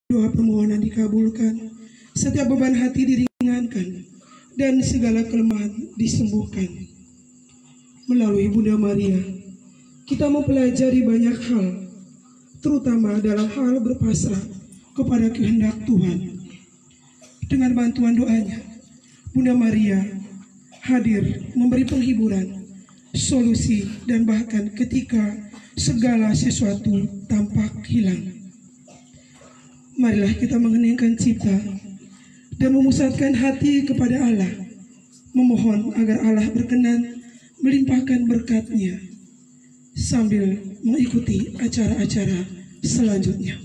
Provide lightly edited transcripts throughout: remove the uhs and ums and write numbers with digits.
doa permohonan dikabulkan, setiap beban hati diringankan, dan segala kelemahan disembuhkan. Melalui Bunda Maria, kita mempelajari banyak hal, terutama dalam hal berpasrah kepada kehendak Tuhan. Dengan bantuan doanya, Bunda Maria hadir memberi penghiburan, solusi, dan bahkan ketika segala sesuatu tampak hilang. Marilah kita mengheningkan cipta dan memusatkan hati kepada Allah, memohon agar Allah berkenan melimpahkan berkat-Nya sambil mengikuti acara-acara selanjutnya.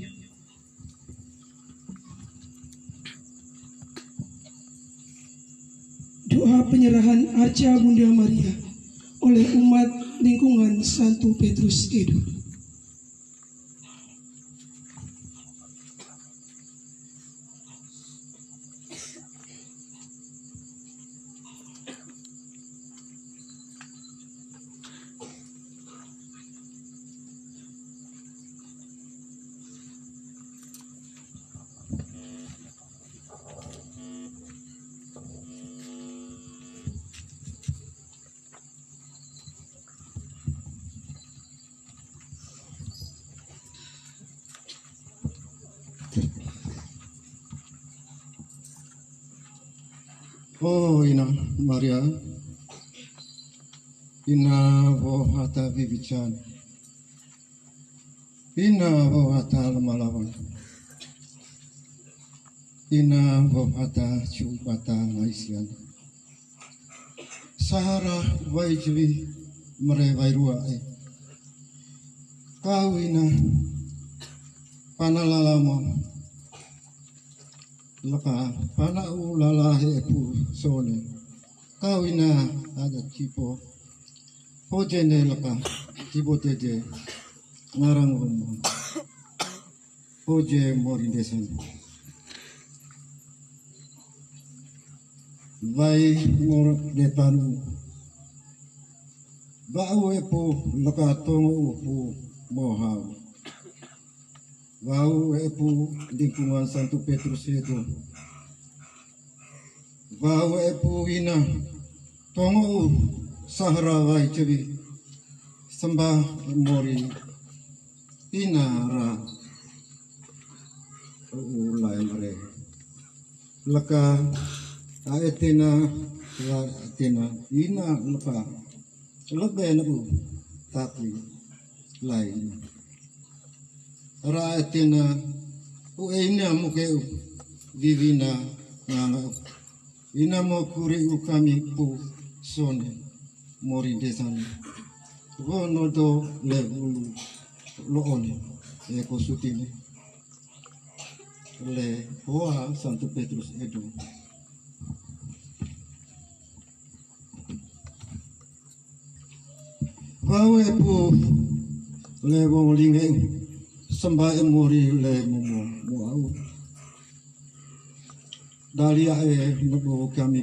Doa penyerahan arca Bunda Maria oleh umat lingkungan Santo Petrus Edo. Oh ina Maria, ina wo hata bibichan, ina wo hata malawan, ina wo hata cubata maisian. Sahara wajibi merewairua kau ina panalalamo. Laka pana ulala hepu sone kau ina ada tipo pojene laka tipo teje ngarang rumah poje mori desan vai mor detanu bau epu laka tongo upu mohau Vau epu lingkungan Santo Petrus itu. Vau epu ina tongo sahara vai cebi sembah mori ina ra ulai mere laka aetina la aetina ina laka lebe nabu tapi lain Raetina ueina mukeu vivina nganga ina mo kuri ukami pu sone mori desan wono do le ulu lo one e kosutine le hoa Santo Petrus Edo vawe pu le bolinge sembah mori le mumu muau dalia nubu kami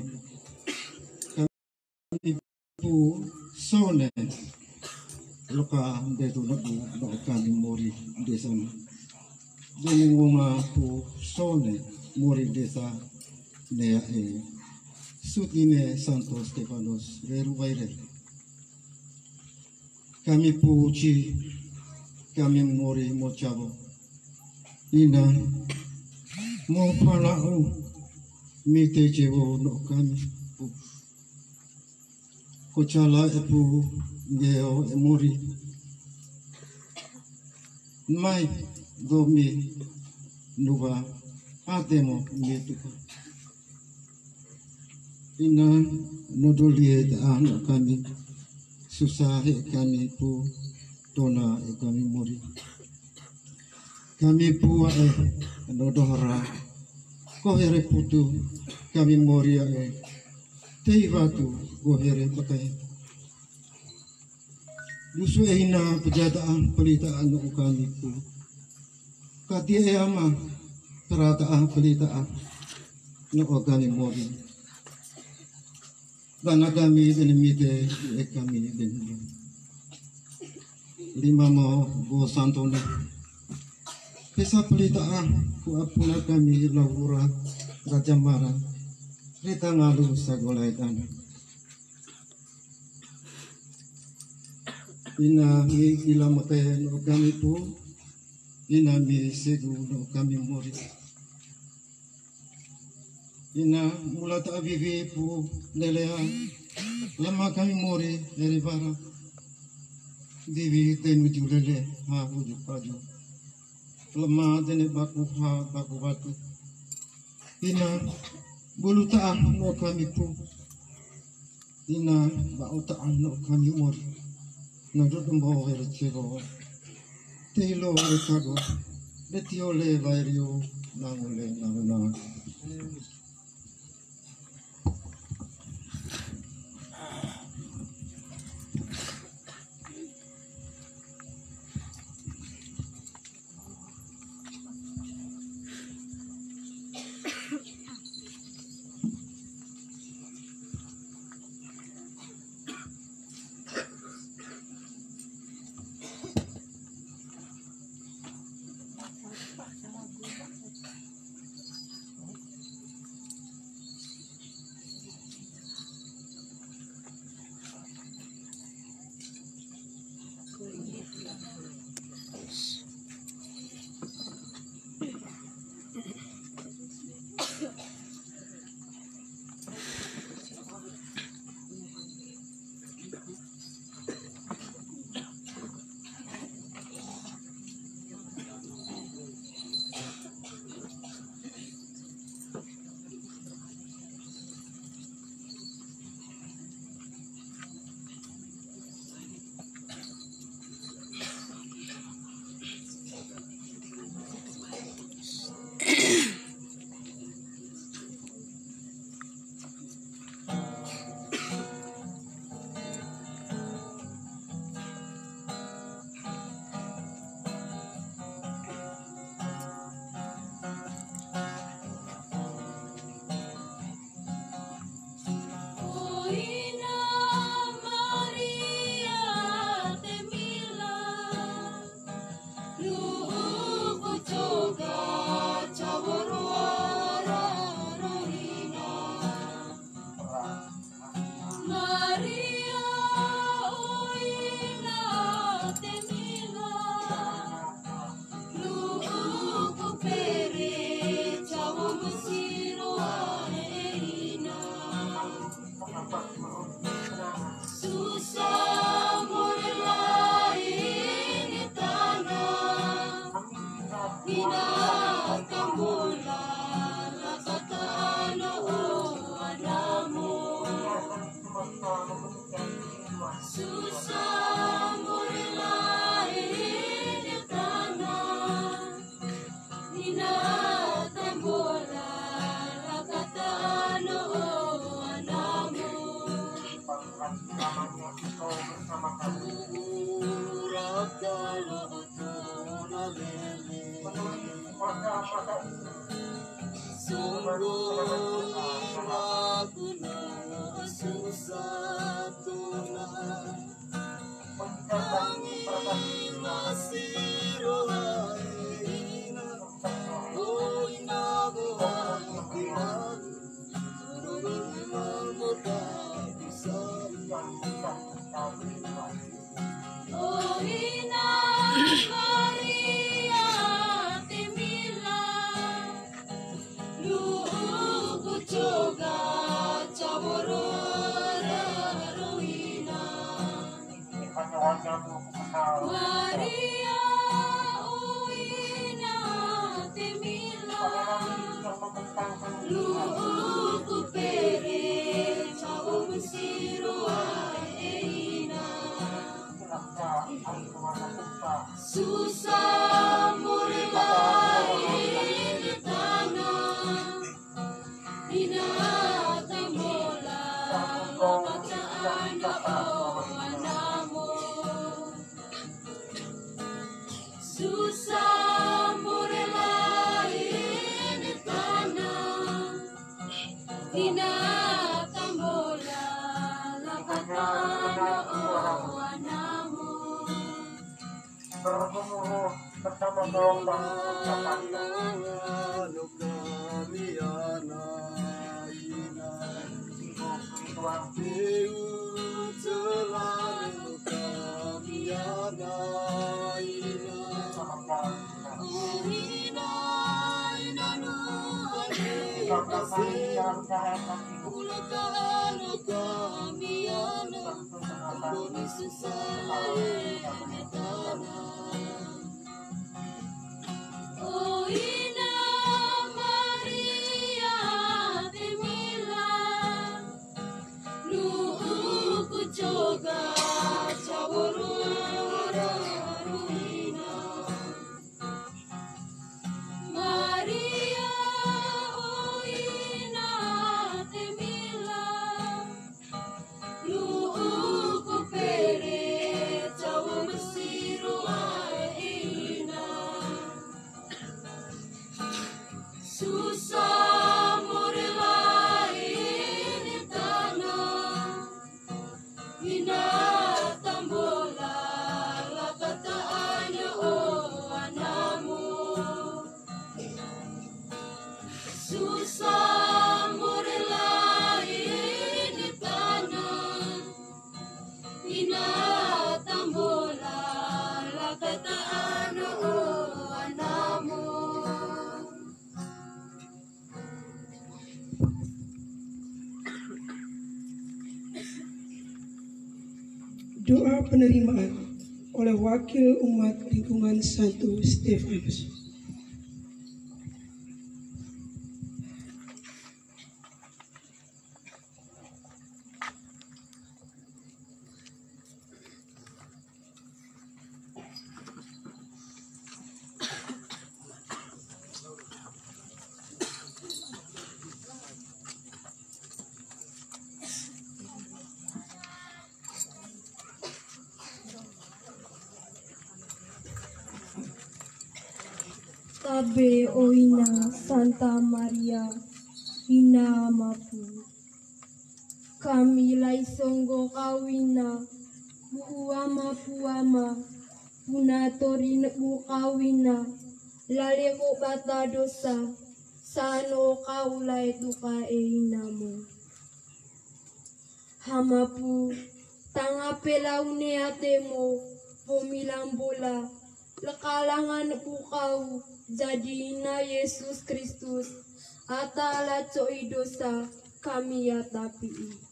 pu sone loka betu nubu kami mori desa jadi ngoma pu sone mori desa nea sutine Santo Stefanos veru vaire kami pu ci kami mori mo chavo ina mo palau mi te jevo no kami ko chala epu geo mori mai do mi nuva atemo mi tuka ina nodolie da no kami susah kami pu tona kami mori kami pua nodohra kohere putu kami mori teivatu kohere pakai dusu ina pejataan pelitaan no kami pu katie ama perataan pelitaan no kami mori dan kami denemite kami denemite lima mo go santone Pesa pelita ku apuna kami laura Raja Mara Rita ngalu sagolay tanah Ina mi ilamate no kami po Ina mi segu no kami mori Ina mula ta avivi po lelea Lama kami mori dari bara Divi tenu julele ha uju paju Lama dene baku ha baku batu Ina bulu ta'ah no kami po Ina bau ta'ah no kami mori Nandun bawa recego Telo recago Letiole vairio Nangule nanguna Bergemuruh bersama gelombang Anu kami anaina Deus selalu kami anaina Ina nu Ulatalo kami ana Amboni susah Oh Ina Maria de Milan Nuhu kucoga caworora ruina Maria oh Ina de Milan Nuhu kupere cawo mesiru aina Susah morelai di tanah Ina tambola la kataannya oh anamu Susah morelai di tanah Ina tambola la kataannya oh anamu Doa penerimaan oleh Wakil Umat Lingkungan Santo Stefanus. Tabe oina Santa Maria ina mapu kami laisongo kawina buama puama punatori nebu kawina laleko bata dosa sano kaulai tuka einamu hamapu tangape laune atemo pomilang bola lekalangan pukau jadina Yesus Kristus atala coi dosa kami ya tapi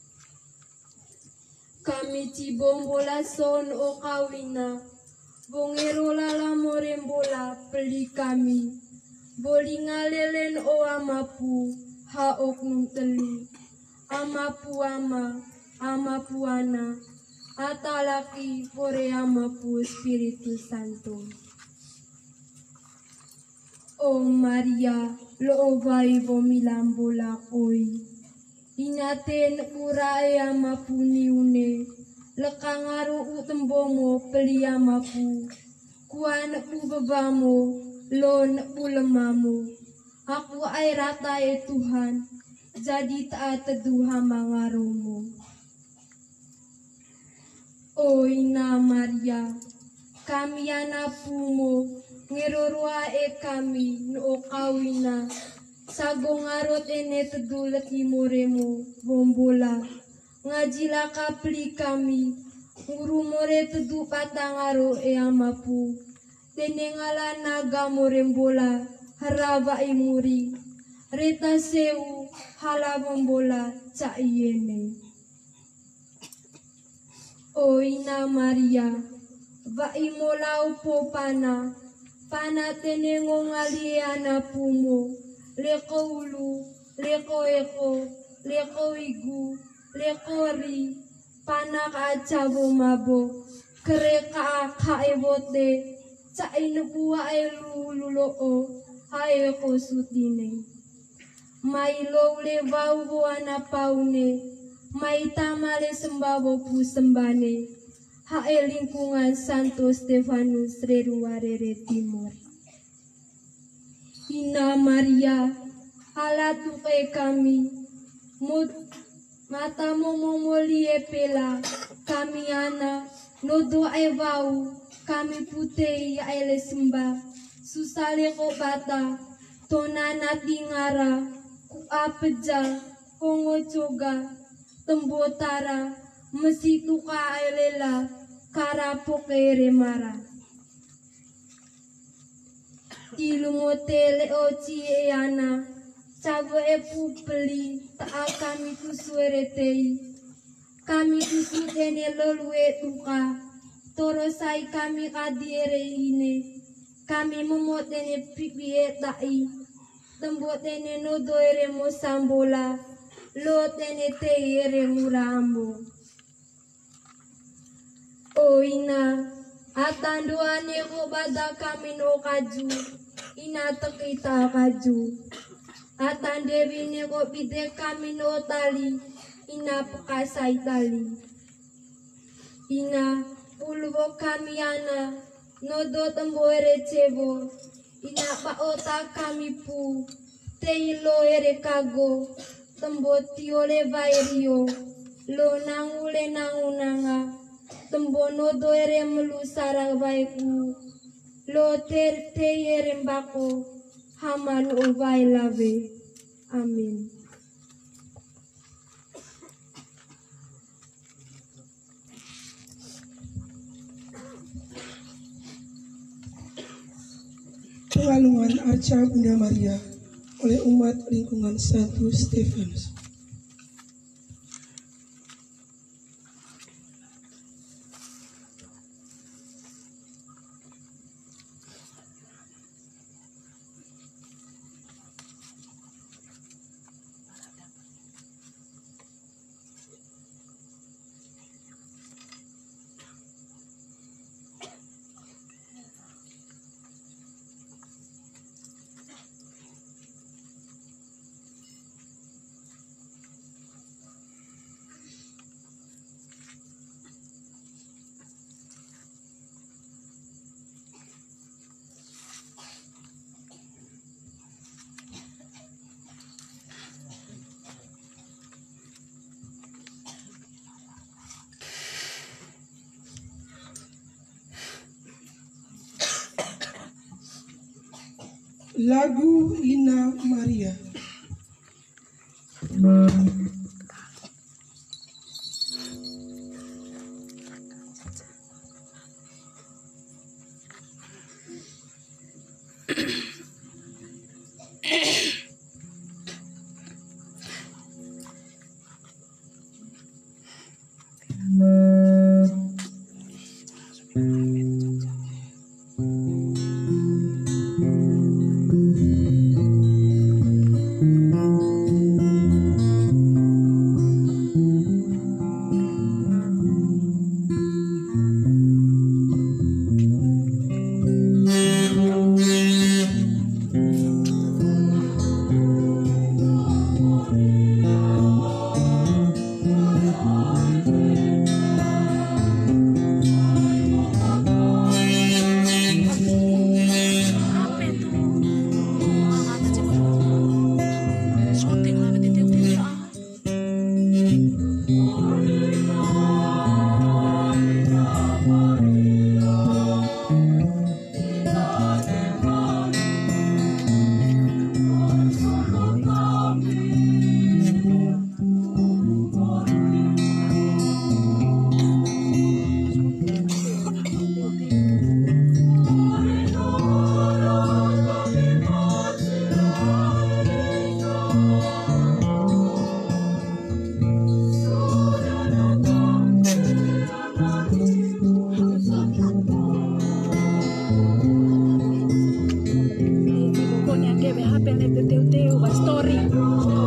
kami cibong bola son o kawina bongero lala morembola peli kami boli ngalelen o amapu ha oknum telu amapu amapu ana atalaki pore amapu Espiritu Santo. O Maria, lo vai vomilambola koi. Inaten urae amapu niune, lekangaru utembomo peli amapu. Kuan pu bebamu, lon pu lemamu. Aku ai ratai Tuhan, jadi taat teduha mangarumu. O Ina Maria, kami anapumu, ngerorua kami no kawina, sagong arot ene tedulet himoremu, bombola, ngajila kapli kami, ngurumore tedu patangaro amapu, tenengala naga morembola, haraba imuri, reta seu, hala bombola, caiyene. O Ina Maria, va imolau popana, pana tenengo ngaliana pumo, leko ulu, leko eko, leko igu, leko ri, pana kacabo mabo, kereka kaebote, cain buah elu luloo, haeko sutine. Mailo le bau buana paune, mai tamale sembabo pu sembane, hae lingkungan Santo Stefanus Reruarere Timur. Ina Maria, halatuke kami, mata momolie pela, kami ana, nodo evau, kami putei aele sembah, susale ko bata, tona na tingara, ku apeja, kongo choga, tembotara, mesitu ka elela, karapo kere mara. Tilumotele oci eana, sabo epu peli, ta kami kusueretei, kami kusutene lolue tuka, torosai kami kadiere ine, kami memotene pipi etai, tembotene nodoere mosambola, lotene teere murambo. Oina, atanduane ko bada kami no kaju, ina tekita kaju. Atandewine ko pide kami no tali, ina pakasay tali. Ina pulvo kami ana, nodo temboere cebo, ina paota kami pu, teilo ere kago, temboti ole vairio, lo nangule nangunanga, tembono doere melusara baiku, lo ter tere mbako, haman ovai lave. Amin. Pengalungan Arca Bunda Maria oleh umat lingkungan Santo Stefanus. Lagu Ina Maria. Pokoknya GBHP net teu-teu, story.